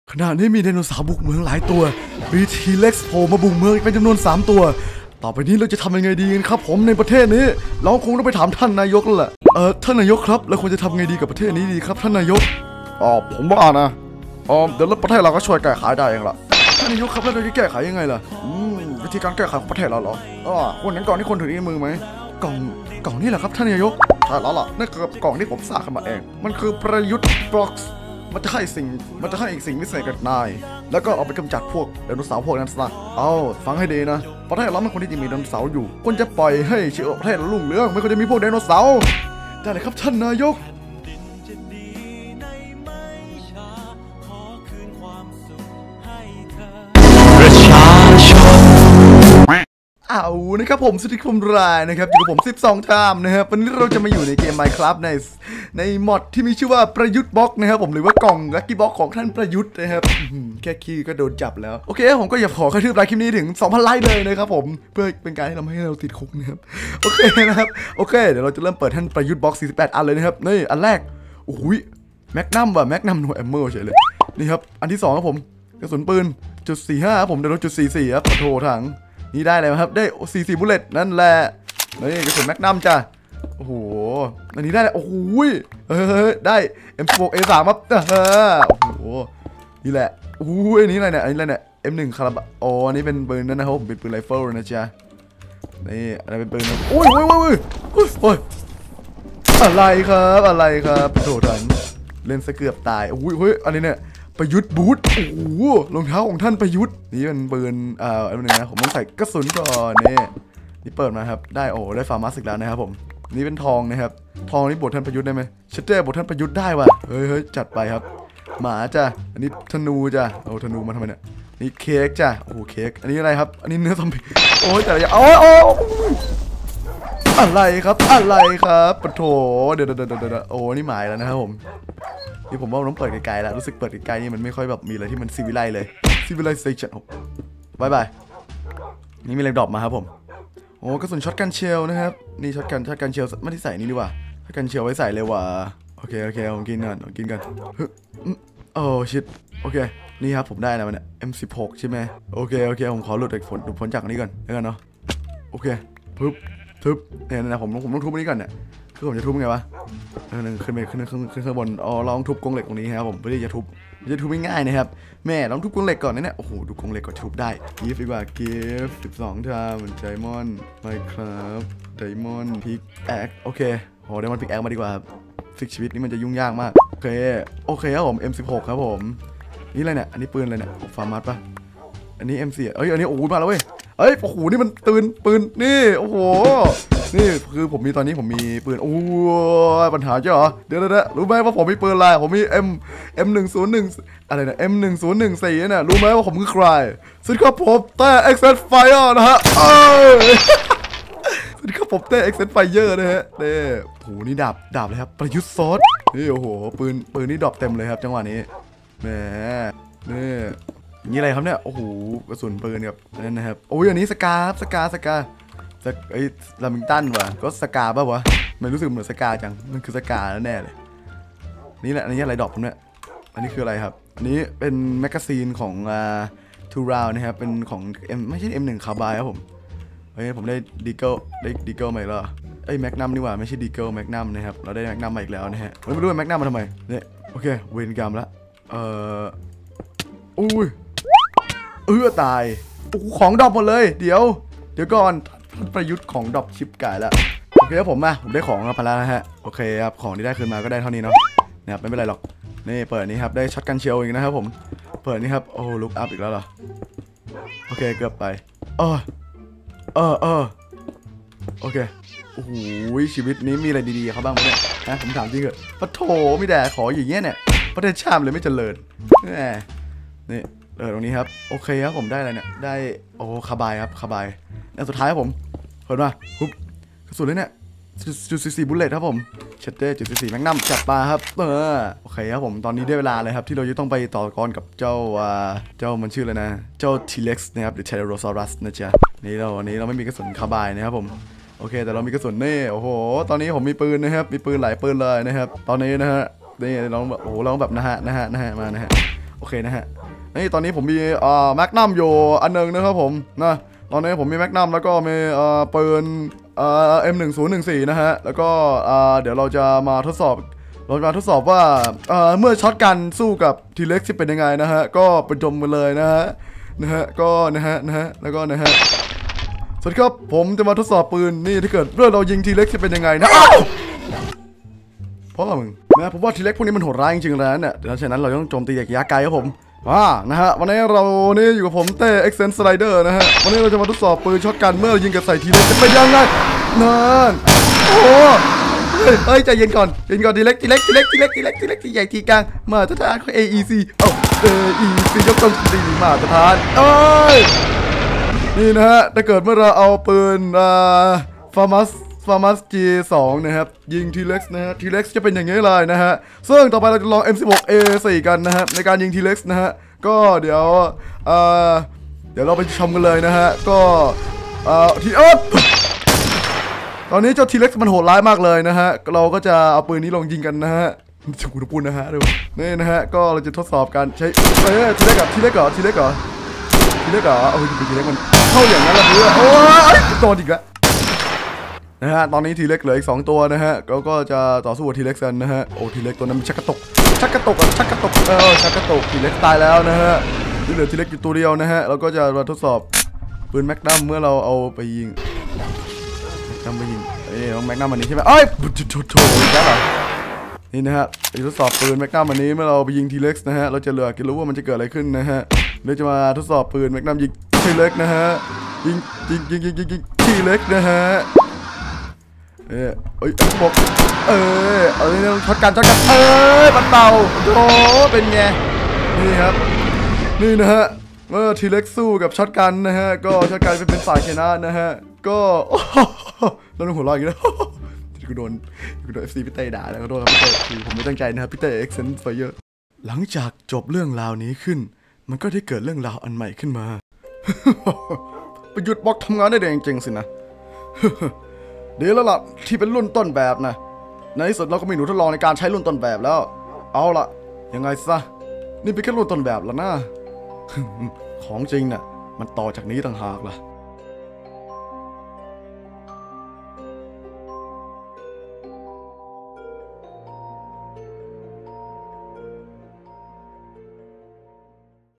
ขณะนี้มีไดโนเสาร์บุกเมืองหลายตัวมีทีเล็กซ์โผล่มาบุกเมืองเป็นจำนวน3ตัวต่อไปนี้เราจะทำยังไงดีกันครับผมในประเทศนี้เราคงต้องไปถามท่านนายกแล้วแหละท่านนายกครับเราควรจะทำไงดีกับประเทศนี้ดีครับท่านนายกผมว่านะเดี๋ยวประเทศเราก็ช่วยแก้ไขได้เองล่ะท่านนายกครับแล้วเราจะแก้ไขยังไงล่ะวิธีการแก้ไขของประเทศเราเหรอวันนั้นก่อนที่คนถือในมือไหมกล่องนี่แหละครับท่านนายกใช่แล้วล่ะนั่นคือกล่องที่ผมสร้างขึ้นมาเองมันคือประยุทธ์บ็อกซ์มันจะให้อีกสิ่งพิเศษกับนายแล้วก็เอาไปกำจัดพวกไดโนเสาร์พวกนั้นซะฟังให้ดีนะประเทศเราไม่ควรที่จะมีไดโนเสาร์อยู่ควรจะปล่อยให้เชื้อประเทศเรารุ่งเรืองไม่ควรจะมีพวกไดโนเสาร์ได้เลยครับท่านนายกเอานะครับผมสวัสดีคุณรายนะครับอยู่กับผม12 ชามนะครับวันนี้เราจะมาอยู่ในเกม Minecraft ในมอดที่มีชื่อว่าประยุทธ์บล็อกนะครับผมหรือว่ากล่องลัคกี้บล็อกของท่านประยุทธ์นะครับแค่คีย์ก็โดนจับแล้วโอเคผมก็อยากขอกระทืบไลค์คลิปนี้ถึง 2,000 ไลค์เลยนะครับผมเพื่อเป็นการทำให้เราติดคุกนะครับโอเคนะครับโอเคเดี๋ยวเราจะเริ่มเปิดท่านประยุทธ์บล็อก48อันเลยนะครับนี่อันแรกโอ้ยแมกนัมว่ะแมกนัมโนแอมเมอร์เฉยเลยนี่ครับอันที่2ครับผมกระสุนปืน.45ครับผมเดี๋ยว.44ครับโถถังนี่ได้เลยครับได้44บุลเลตนั่นแหละนี่กระสุนแมกนัมจ้ะโอ้โหอันนี้ได้เลยโอ้โหได้ M16 A3 ครับโอ้โหนี่แหละโอ้ยอันนี้อะไรเนี่ยM1 คาราบะอ๋ออันนี้เป็นปืนนั่นนะครับผมเป็นปืนไรเฟิลนะจ๊ะนี่อะไรเป็นปืนโอ้ยอะไรครับโดดดันเล่นซะเกือบตายโอ้ยเฮ้ยอันนี้เนี่ยประยุทธ์บูทโอ้โหรองเท้าของท่านประยุทธ์นี่เป็นปืนอันนึงนะผมต้องใส่กระสุนก่อนนี่เปิดมาครับได้โอ้ได้ฟาร์มาสอีกแล้วนะครับผมนี่เป็นทองนะครับทองนี่บทท่านประยุทธ์ได้ไหมชัดเจนบทท่านประยุทธ์ได้ว่ะเฮ้ยจัดไปครับหมาจ้ะอันนี้ธนูจ้ะโอ้ธนูมาทำไมเนี่ยนี่เค้กจ้ะโอ้เค้กอันนี้อะไรครับอันนี้เนื้อซอมบี้โอ้ยแต่ละอย่างโอ้อะไรครับปะโถเดี๋ยวโอ้นี่หมายแล้วนะครับผมนี่ผมว่าต้องเปิดไกลๆแล้วรู้สึกเปิดไกลๆนี่มันไม่ค่อยแบบมีอะไรที่มันซีวิไลเลยซีวิไลเซชั่นบายนี่มีอะไรดรอปมาครับผมโอ้กระสุนช็อตกันเชลนะครับนี่ช็อตกันเชลไม่ได้ใส่นี่ดีกว่าช็อตกันเชลไว้ใส่เลยว่ะโอเคผมกินกันโอ้ชิตโอเคนี่ครับผมได้แล้วมันเนี่ย M16 ใช่ไหมโอเคผมขอหลุดพ้นจากนี้ก่อนแล้วกันเนาะโอเคทึบเนี่ยนะผมต้องทุบนี้ก่อนเนี่ยคือผมจะทุบไงวะขึ้นข้างบนลองทุบกรงเหล็กตรงนี้ครับผมเพื่อที่จะทุบไม่ง่ายนะครับแม่ลองทุบกรงเหล็กก่อนเนี่ยโอ้โหดูกรงเหล็กก่อนทุบได้กิฟต์ดีกว่ากิฟต์12 ชามไดมอนด์ไมครับไดมอนด์พิกแอคโอเคโหไดมอนด์พิกแอคมาดีกว่าฟิกชีวิตนี้มันจะยุ่งยากมากโอเคครับผม M16 ครับผมนี่อะไรเนี่ยอันนี้ปืนอะไรเนี่ยฟาร์มัสปะอันนี้ M4 อันนี้โอ้โหมาแล้วเว้ยโอ้โหนี่มันปืนนี่โอ้โหนี่คือผมมีตอนนี้ผมมีปืนโอ้ยปัญหาเจ้าเหรอเดี๋ยวรู้ไหมว่าผมมีปืนอะไรผมมี M101อะไรนะ M1014เนี่ยรู้ไหมว่าผมคือใครสุดครับผมแต่ Access Fire นะฮะสุดครับผมแต่ Access Fire นะฮะนี่โอ้โหนี่ดาบเลยครับประยุทธ์ซอสนี่โอ้โหปืนนี่ดรอปเต็มเลยครับจังหวะนี้แหมนี่อะไรครับเนี่ยโอ้โหกระสุนปืนกับนั่นนะครับโอ้ยอันนี้สกาลามิงตันวะก็สกาป่ะวะไม่รู้สึกเหมือนสกาจังมันคือสกาแน่เลยนี่แหละอันนี้อะไรดรอปผมเนี่ยอันนี้คืออะไรครับอันนี้เป็นแมกกาซีนของทูราวนะครับเป็นของไม่ใช่ M1 คาร์บายครับผมผมได้ดีเกิลใหม่แล้วแมกนัมนี่หว่าไม่ใช่ดีเกิลแมกนัมนะครับเราได้แมกนัมมาอีกแล้วนะฮะไม่รู้ว่าแมกนัมมาทำไมเนี่ยโอเคเวนกรรมละอุ้ยตายโอ้ของดรอปหมดเลยเดี๋ยวก่อนท่านประยุทธ์ของดรอปชิปกายแล้วโอเคครับผมได้ของมาแล้วนะฮะโอเคครับของที่ได้คืนมาก็ได้เท่านี้เนาะนะครับไม่เป็นไรหรอกนี่เปิดนี้ครับได้ช็อตกันเชียวอีกนะครับผมเปิดนี้ครับโอ้ลุกอัพอีกแล้วเหรอโอเคเกือบไปโอเคโอ้โหชีวิตนี้มีอะไรดีๆเขาบ้างไหมเนี่ยนะผมถามจริงเหรอปะโถมีแต่ขออย่างเงี้ยเนี่ยประเทศชาติเลยไม่เจริญนี่ตรงนี้ครับโอเคครับผมได้อะไรเนี่ยได้คาบายครับคาบายอันสุดท้ายครับผมเปิดมาปุ๊บกระสุนเลยเนี่ย.44บุลเลตครับผมเชตเต้.44แมกนัมจัดปลาครับโอเคครับผมตอนนี้ได้เวลาเลยครับที่เราจะต้องไปต่อกรกับเจ้ามันชื่ออะไรนะเจ้าทีเล็กซ์นะครับหรือเทโรซอรัสนะจ๊ะนี่เราไม่มีกระสุนคาบายนะครับผมโอเคแต่เรามีกระสุนนี่โอ้โหตอนนี้ผมมีปืนนะครับมีปืนหลายปืนเลยนะครับตอนนี้นะฮะนี่เราแบบโอ้โหเราแบบนะฮะมานะฮะโอเคนะฮะนี่ตอนนี้ผมมีแมกนัมอยู่อันนึงนะครับผมนะตอนนี้ผมมีแมกนัมแล้วก็มีปืนM1014นะฮะแล้วก็เดี๋ยวเราจะมาทดสอบว่าเมื่อช็อตกันสู้กับทีเล็กจะเป็นยังไงนะฮะก็ไปชมกันเลยนะฮะก็นะฮะแล้วก็นะฮะสวัสดีครับผมจะมาทดสอบปืนนี่ถ้าเกิดเรื่องเรายิงทีเล็กจะเป็นยังไงนะเพราะมึงนะผมว่าทีเล็กพวกนี้มันโหดร้ายจริงๆแล้วเนี่ยดังนั้นเราต้องโจมตีจากระยะไกลครับผมนะฮะวันนี้เรานี่อยู่กับผมเต้เอ็กเซนสไลเดอร์นะฮะวันนี้เราจะมาทดสอบปืนช็อตกันเมื่อยิงกับใส่ทีเล็กจะเป็นยังไงนั่นโอ้เฮ้ยใจเย็นก่อนทีเล็กที่ใหญ่ที่กลางมาตรฐานของ AEC AEC ยกต้องตีมาตรฐานนี่นะฮะถ้าเกิดเมื่อเราเอาปืนฟาร์มัส G2 นะครับยิงทีเล็กนะฮะทีเล็กจะเป็นอย่างนี้เลยนะฮะซึ่งต่อไปเราจะลอง M16A4 กันนะฮะในการยิงทีเล็กนะฮะก็เดี๋ยวเราไปชมกันเลยนะฮะก็ตอนนี้เจ้าทีเล็กมันโหดร้ายมากเลยนะฮะเราก็จะเอาปืนนี้ลองยิงกันนะฮะจะกูพูดนะฮะดูนี่นะฮะก็เราจะทดสอบกันใช้ทีเล็กเหรอเอาทีเล็กมันเข้าอย่างนั้นละเพื่อโอ้ยโดนอีกแล้วนะฮะตอนนี้ทีเล็กเหลืออีก2ตัวนะฮะก็จะต่อสู้กับทีเล็กกันนะฮะโอ้ทีเล็กตัวนั้นมันชักกระตกทีเล็กตายแล้วนะฮะที่เหลือทีเล็กอยู่ตัวเดียวนะฮะเราก็จะมาทดสอบปืนแมกนัมเมื่อเราเอาไปยิงน้องแมกนัมอันนี้ใช่ไหมเอ้ยโถแล้วเหรอนี่นะฮะทดสอบปืนแมกนัมอันนี้เมื่อเราไปยิงทีเล็กนะฮะเราจะเหลือกินรู้ว่ามันจะเกิดอะไรขึ้นนะฮะเราจะมาทดสอบปืนแมกนัมยิงทีเล็กนะฮะยิงทีเล็กนะฮะบอกนี่ช็อตกันปัดเป่าโอ้เป็นไงนี่ครับนี่นะฮะเมื่อทีเล็กสู้กับช็อตกันนะฮะก็ช็อตกันเป็นฝ่ายชนะนะฮะก็เราต้องหัวเราะอีกแล้วกูโดน FC พี่เต้ด่าแล้วก็โดนครับพี่เต้คือผมไม่ตั้งใจนะครับพี่เต้เอ็กเซนต์ไฟเยอร์หลังจากจบเรื่องราวนี้ขึ้นมันก็ได้เกิดเรื่องราวอันใหม่ขึ้นมาประยุทธ์บล็อกทำงานได้จริงๆสินะเดี๋ยวแล้วล่ะที่เป็นรุ่นต้นแบบนะในที่สุดเราก็มีหนูทดลองในการใช้รุ่นต้นแบบแล้วเอาล่ะยังไงซะนี่เป็นแค่รุ่นต้นแบบแล้วนะของจริงน่ะมันต่อจากนี้ต่างหากล่ะ